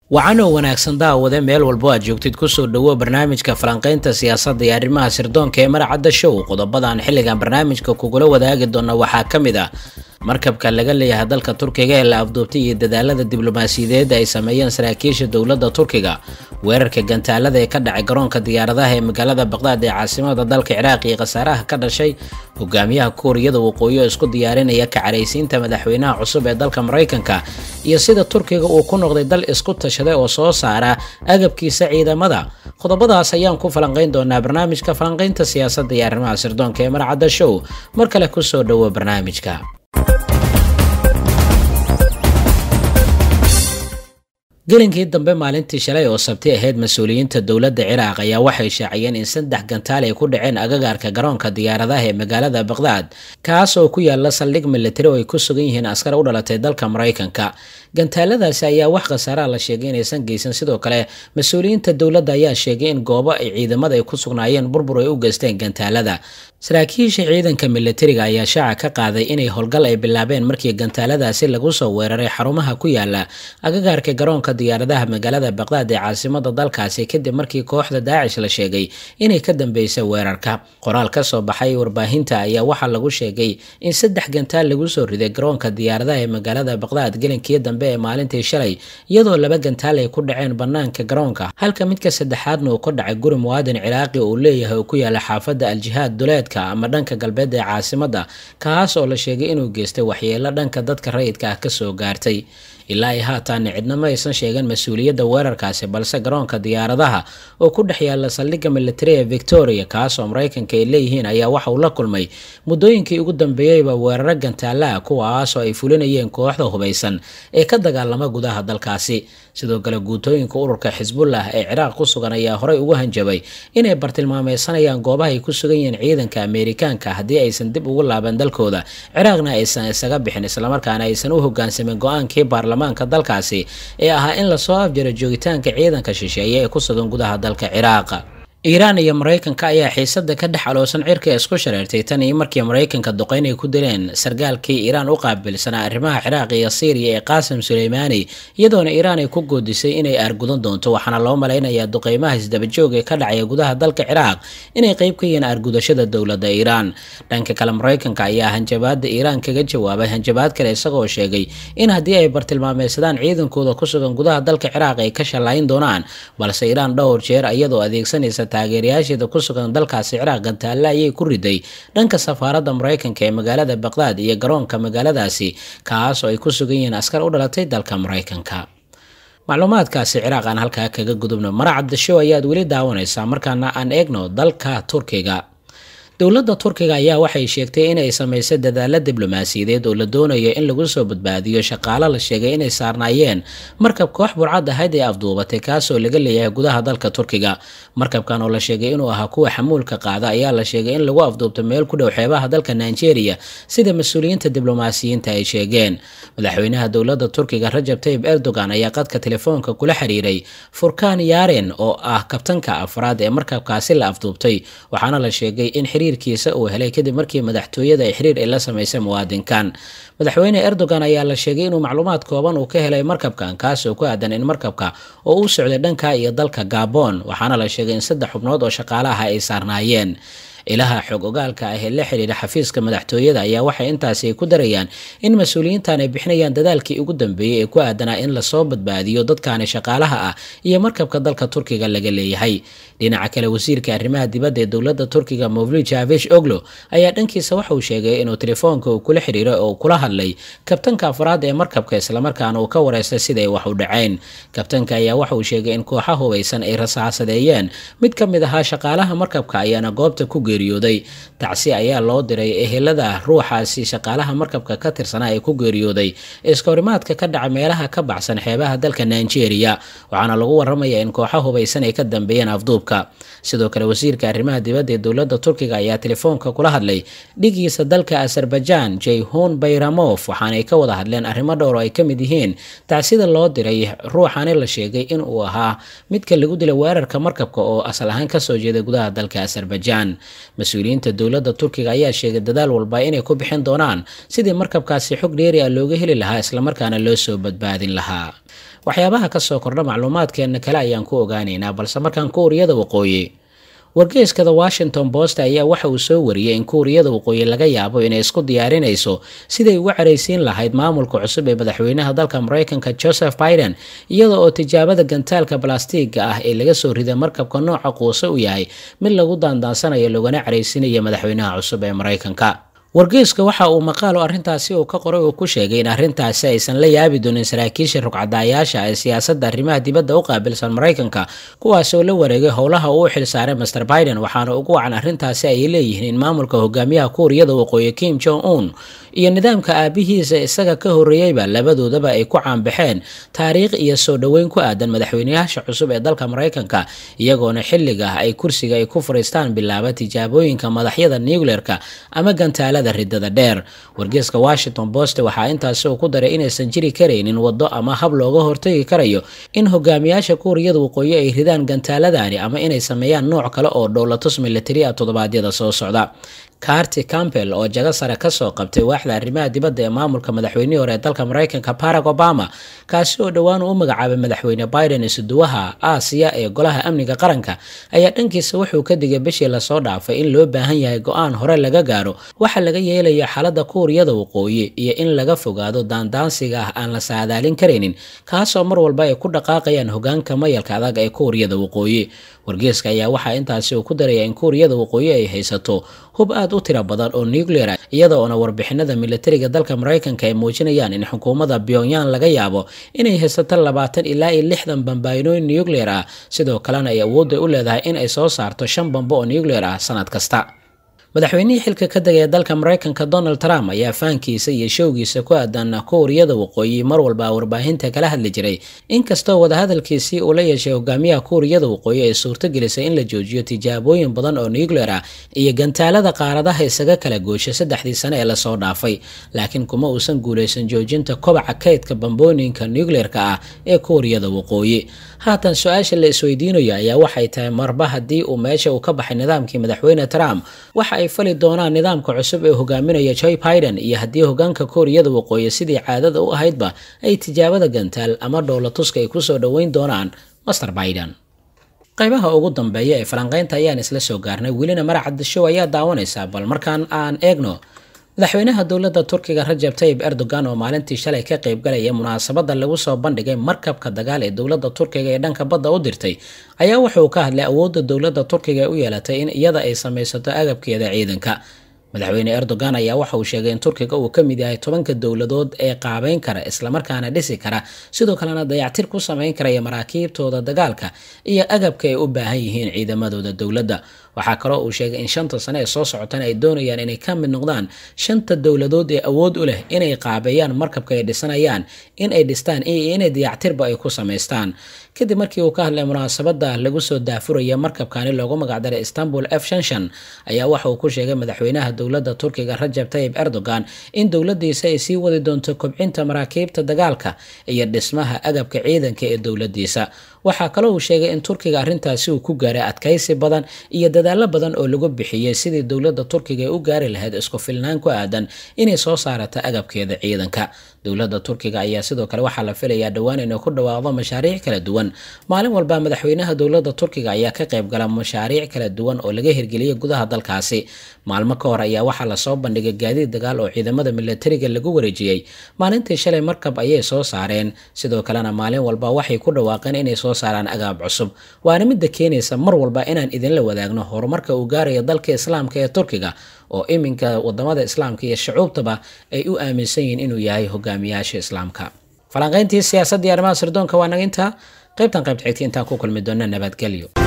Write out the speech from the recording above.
waxaana wanaagsan daawade meel walba aad joogtid ku soo dhawo barnaamijka falanqaynta siyaasadda iyo arrimaha sirdoonka ee Maracadda Show. qodobadan xilligan barnaamijka kugula wadaagi doona waxaa kamid ah markabka laga leeyahay dalka Turkiga ee la afduubtay iyo dadaalada diblomaasiyadeed ay sameeyeen saraakiisha dawladda Turkiga, weerarka gantaalada ee ka dhacay garoonka diyaaradaha ee magaalada Baghdad ee caasimadda dalka Ciraaq iyo khasaaraha ka dhashay, hogaamiyaha Kuuriyada Waqooyi oo isku diyaarinaya ka careysiinta madaxweynaha cusub ee dalka Mareykanka, iyo sida Turkiga uu ku noqday dal isku tashaday oo soo saara agabkiisa ciidamada. qodobadaas ayaan ku falanqayn doonaa barnaamijka falanqaynta siyaasadda iyo arrimaha sirdoonka ee Maracadda Show. mar kale ku soo dhawo barnaamijka. gelinkii dambe maalintii shalay oo sabti ahayd, mas'uuliyiinta dawladda Ciraaq ayaa waxay shaaciyeen in 3 gantaal ay ku dhaceen agagaarka garoonka diyaaradaha ee magaalada Baghdad, kaas oo ku yaala saldhig militari oo ay ku sugan yihiin askar u dhalatay dalka Mareykanka. gantaaladaasi ayaa wax khasaare la sheegay inaysan geysan. sidoo kale mas'uuliyiinta dawladda ayaa sheegay in goobo ay ciidamada ay ku sugnaayeen burbur ay u geysteen gantaalada. saraakiisha ciidanka militariga ayaa shaaca ka qaaday inay howlgal ay bilaabeen markii gantaaladaasi lagu soo weeraray xarumaha ku yaala agagaarka garoonka diyaaradaha magaalada Baghdad ee caasimadda dalkaasi, kadib markii kooxda Daacish la sheegay inay ka dambeysay weerarka. qoraal ka soo baxay warbaahinta ayaa waxaa lagu sheegay in 3 gantaal lagu soo riday garoonka diyaaradaha ee magaalada Baghdad gelinkii dambe ee maalintii shalay, iyadoo 2 gantaal ay ku dhaceen banaanka garoonka, halka midka saddexaadna uu ka dhacay guri muwaadin Ciraaqi uu leeyahay oo ku yaala xaafadda Al-Jihaad duleedka ama dhanka galbeed ee caasimadda, kaas oo la sheegay inuu geystay waxyeelo dhanka dadka rayidka ah ka soo gaartay. ilaa ay haatan cidna ma aysan sheegan mas'uuliyadda weerarkaasi, balse garoonka diyaaradaha oo ku dhex yaala saldhigga militari ee Victoria, kaas oo Mareykanka ay leeyihiin, ayaa waxa uu la kulmay muddooyinkii ugu dambeeyayba weeraro gantaalaha kuwaas oo ay fulinayeen kooxda hubeysan ee ka dagaalama gudaha dalkaasi. sidoo kale guutooyinka ururka Xisbullah ee Ciraaq ku sugan ayaa horey ugu hanjabay inay bartilmaameedsanayaan goobaha ay ku sugan yihiin ciidanka Ameerikaanka haddii aysan dib ugu laaban dalkooda, Ciraaqna aysan isaga bixin islamarkaana aysan u hoggaansamin go'aankii baarlamaanka dalkaasi ee ahaa in la soo afjaro joogitaanka ciidanka shisheeye ee ku sugan gudaha dalka Ciraaq. Iiraan iyo Mareykanka ayaa xiisada ka dhex aloosan cirka isku shareertay tan iyo markii Mareykanka duqeyn ay ku dileen sargaalkii Iiraan u qaabilsanaa arrimaha Ciraaq iyo Syria ee Qaasim Suleymani, iyadoona Iiraan ay ku goodisay inay aargudan doonto. waxaana loo maleynayaa duqeymaha isdaba joog ee ka dhacaya gudaha dalka Ciraaq inay qayb ka yihiin aargudashada dawladda Iiraan. dhanka kale Mareykanka ayaa hanjabaadda Iiraan kaga jawaabay hanjabaad kale, isagoo sheegay in haddii ay bartilmaameedsadaan ciidankooda ku sugan gudaha dalka Ciraaq ay ka shalayn doonaan, balse Iiraan dhowr jeer iyadoo adeegsanaysa taageerayaasheeda ku sugan dalkaasi Ciraaq gantaale ayay ku riday dhanka safaaradda Mareykanka ee magaalada Baghdad iyo garoonka magaaladaasi, kaas oo ay ku sugan yihiin askar u dhalatay dalka Mareykanka. macluumaadkaasi Ciraaq aan halkaa kaga gudubno. Maracadda Show ayaad weli daawanaysaa. markaana aan eegno dalka Turkiga. dawladda Turkiga ayaa waxay sheegtay inay sameysay dadaalo diblomaasiyadeed oo la doonayo in lagu soo badbaadiyo shaqaale la sheegay inay saarnaayeen markab koox burcad ahayd ee afduubatay, kaas oo laga leeyahay gudaha dalka Turkiga. markabkan oo la sheegay inuu ahaa kuwa xamuulka qaada ayaa la sheegay in lagu afduubtay meel ku dhow xeebaha dalka Nigeria, sida mas'uuliyiinta diblomaasiyiinta ay sheegeen. madaxweynaha dawladda Turkiga Rajab Tayyip Erdogan ayaa qadka telefoonka kula xiriiray Furkan Yaren oo ah kabtanka afraad ee markabkaasi la afduubtay, waxaana la sheegay in kiisa uu helay kadib markii madaxtooyada ay xiriir ay la sameysay muwaadinkan. madaxweyne Erdogan ayaa la sheegay inuu macluumaad kooban uu ka helay markabkan, kaas oo ku aadan in markabka oo uu socday dhanka iyo dalka Gabon, waxaana la sheegay in 3 xubnood oo shaqaalaha ay saarnaayeen. ilaha xog ogaalka ah ee la xiriira xafiiska madaxtooyada ayaa waxay intaasi ku darayaan in mas'uuliyiintan ay bixinayaan dadaalkii ugu dambeeyay ee ku aadanaa in la soo badbaadiyo dadkan shaqaalaha ah iyo markabka dalka Turkiga laga leeyahay. dhinaca kale, wasiirka arrimaha dibadda ee dawladda Turkiga Mevlut Cavusoglu ayaa dhankiisa waxa uu sheegay inuu telefoonka uu kula xiriiray oo kula hadlay kabtanka afraad ee markabka, islamarkaana uu ka wareystay sida ay wax u dhaceen. kabtanka ayaa waxa uu sheegay in kooxaha hubeysan ay rasaasadeeyeen mid ka mid ahaa shaqaalaha markabka, ayaana goobta ku geeriyooday. tacsi ayaa loo diray ehelada ruuxaasi shaqaalaha markabka ka tirsanaa ee ku geeriyooday iska horimaadka ka dhaca meelaha ka baxsan xeebaha dalka Nigeria, waxaana lagu waramayaa in kooxaha hubeysan ay ka dambeeyeen afduubka. sidoo kale wasiirka arrimaha dibadda ee dawladda Turkiga ayaa telefoonka kula hadlay dhigiisa dalka Azerbaijan Ceyhun Bayramov, waxaana ay ka wada hadleen arrimo dhowr oo ay ka mid yihiin tacsida loo diray ruuxani la sheegay in uu ahaa midka lagu dilay weerarka markabka oo asal ahaan ka soo jeeday gudaha dalka Azerbaijan. mas'uuliyiinta dawladda Turkiga ayaa sheegay dadaal walba inay ku bixin doonaan sidii markabkaasi xog dheeri ah looga heli lahaa islamarkaana loo soo badbaadin lahaa. waxyaabaha ka soo kordha macluumaadkeena kale ayaan ku ogaanaynaa, balse markaan Kuuriyada Waqooyi. wargeyska The Washington Post ayaa waxa uu soo wariyay in Kuuriyada Waqooyi laga yaabo inay isku diyaarinayso siday uga careysiin lahayd maamulka cusub ee madaxweynaha dalka Mareykanka Joseph Biden, iyada oo tijaabada gantaalka balaastiga ah ee laga soo riday markabka nooca quuso u yahay mid lagu daandaansanayo lagana careysiinayo madaxweynaha cusub ee Mareykanka. wargeyska waxa uu maqaalo arrintaasi uu ka qoray oo ku sheegay in arrintaasi aysan la yaabi doonin saraakiisha rugcadayaasha ee siyaasadda arrimaha dibadda u qaabilsan Mareykanka, kuwaas oo la wareegay howlaha uu xilsaaray Mr Biden, waxaana ugu wacan arrintaasi ay leeyihiin in maamulka hogaamiyaha Kuuriyada Waqooyi Kim Jong Un iyo nidaamka aabihiisa isaga ka horeeyayba labadoodaba ay ku caanbaxeen taariikh iyo soo dhaweyn ku aadan madaxweynayaasha cusub ee dalka Mareykanka, iyagoona xilliga ay kursiga ay ku fariistaan bilaaba tijaabooyinka madaxyada nuclearka ama gantaalada ridada dheer. wargeyska Washington Post waxa intaas uu ku daray inaysan jiri kareynin wado ama hab looga hortagi karayo in hogaamiyaasha Kuuriyada Waqooyi ay ridaan gantaaladani ama inay sameeyaan nooc kale oo dowlatus military ah toddobaadyada soo socda. Carty Campbell oo jaga sare ka soo qabtay waaxda arrimaha dibadda ee maamulka madaxweynihii hore ee dalka Mareykanka Barack Obama, kaasi oo dhawaan u magacaabay madaxweyne Biden isuduwaha Aasiya ee golaha amniga qaranka, ayaa dhankiisa wuxuu ka digay bishii la soo dhaafay in loo baahan yahay go'aan hore laga gaaro waxa laga yeelayo xaaladda Kuuriyada Waqooyi iyo in laga fogaado daandaansiga ah aan la saadaalin kareynin, kaasoo mar walba ay ku dhaqaaqayaan hogaanka mayalka adag ee Kuuriyada Waqooyi. wargeyska ayaa waxa intaasi uu ku daraya in Kuuriyada Waqooyi ay haysato hub aad u tiro badan oo nuclear ah, iyada oo warbixinada militariga dalka Mareykanka ay muujinayaan in xukuumadda Pyongyang laga yaabo inay haysato 20 ilaa 60 bambaanooyin nuclear ah, sidoo kalena ay awood u leedahay in ay soo saarto 5 bambo oo nuclear ah sanad kasta. madaxweynihii xilka ka dagay dalka Mareykanka Donald Trump ayaa faankiisa iyo showgiisa ku aadan Kuuriyada Waqooyi mar walba warbaahinta kala hadli jiray, inkastoo wadahadalkiisii uu la yeeshay hogaamiyaha Kuuriyada Waqooyi ay suurtagelisay in la joojiyo tijaabooyin badan oo nuclear ah iyo gantaalada qaaradaha isaga kala gooshay 3 sano ee la soo dhaafay, laakiin kuma uusan guuleysan joojinta kobaca kaydka bambooyinka nuclearka ah ee Kuuriyada Waqooyi. haatan su'aasha la isweydiinayo ayaa waxay tahay marba haddii uu meesha uu ka baxay nidaamkii madaxweyne Trump, waxa ay fali doonaan nidaamka cusub ee hogaaminaya Joe Biden, iyo haddii hogaanka Kuuriyada Waqooyi sidii caadada u ahaydba ay tijaabada gantaal ama dowlatuska ay ku soo dhaweyn doonaan Mr Biden. qaybaha ugu dambeeya ee falanqaynta ayaan isla soo gaarnay, welina Maracad Show ayaa daawanaysa, bal markaan aan eegno madaxweynaha dowladda Turkiga Recep Tayyip Erdogan oo maalintii shalay ka qayb galaya munaasabada lagu soo bandhigay markabka dagaal ee dowladda Turkiga ee dhanka badda u dirtay, ayaa wuxuu ka hadlay awoodda dowladda Turkiga u yeelatay in iyada ay samaysato agabkeeda ciidanka. madaxweyne Erdogan ayaa waxa uu sheegay in Turkiga uu ka mid yahay 10 dowladood ee qaabeyn kara isla markaana dhisi kara, sidoo kalena dayactir ku sameyn kara maraakiibtooda dagaalka iyo agabka ay u baahan yihiin ciidamadooda dowladda. waxaa kaloo uu sheegay in 5 sano ee soo socotana ay doonayaan inay ka mid noqdaan 5 dowladood ee awood u leh inay qaabeeyaan markabka ay dhisanayaan, in ay dhistaan iyo inay dayactirba ay ku sameystaan. kadib markii uu ka hadlay munaasabada lagu soo daafuraya markabkani loogu magacdaray Istanbul F-5 ayaa waxa uu ku sheegay madaxweynaha dowladda Turkiga Recep Tayyip Erdogan in dowladdiisa ay sii wadi doonto kobcinta maraakiibta dagaalka iyo dhismaha agabka ciidanka ee dowladdiisa. waxaa kaloo uu sheegay in Turkiga arrintaasi uu ku gaaray adkaysi badan iyo dadaalo badan oo lagu bixiyay sidii dowladda Turkiga ay u gaari lahayd isku filnaan ku aadan inay soo saarto agabkeeda ciidanka. dowladda Turkiga ayaa sidoo kale waxaa la filayaa dhawaan inay ku dhawaaqdo mashaariic kala duwan. maalin walba madaxweynaha dowladda Turkiga ayaa ka qayb gala mashaariic kala duwan oo laga hirgeliyay gudaha dalkaasi. maalmo ka hor ayaa waxaa la soo bandhigay gaadiid dagaal oo ciidamada militariga lagu wareejiyay. maalintii shalay markab ayay soo saareen, sidoo kalena maalin walba waxay ku dhawaaqeen inay soo saaraan agab cusub. waana mid keenaysa mar walba inaan idinla wadaagno horumarka uu gaarayo dalka Islaamka ee Turkiga, oo iminka wadamada Islaamka iyo shucuubtaba ay u aaminsan yihiin inuu yahay hogaamiyaasha Islaamka. falanqayntii siyaasadda iyo arrimaha sirdoonka waa naga intaa. qaybtan qaybta xigta intaan ku kulmi doona nabadgelyo.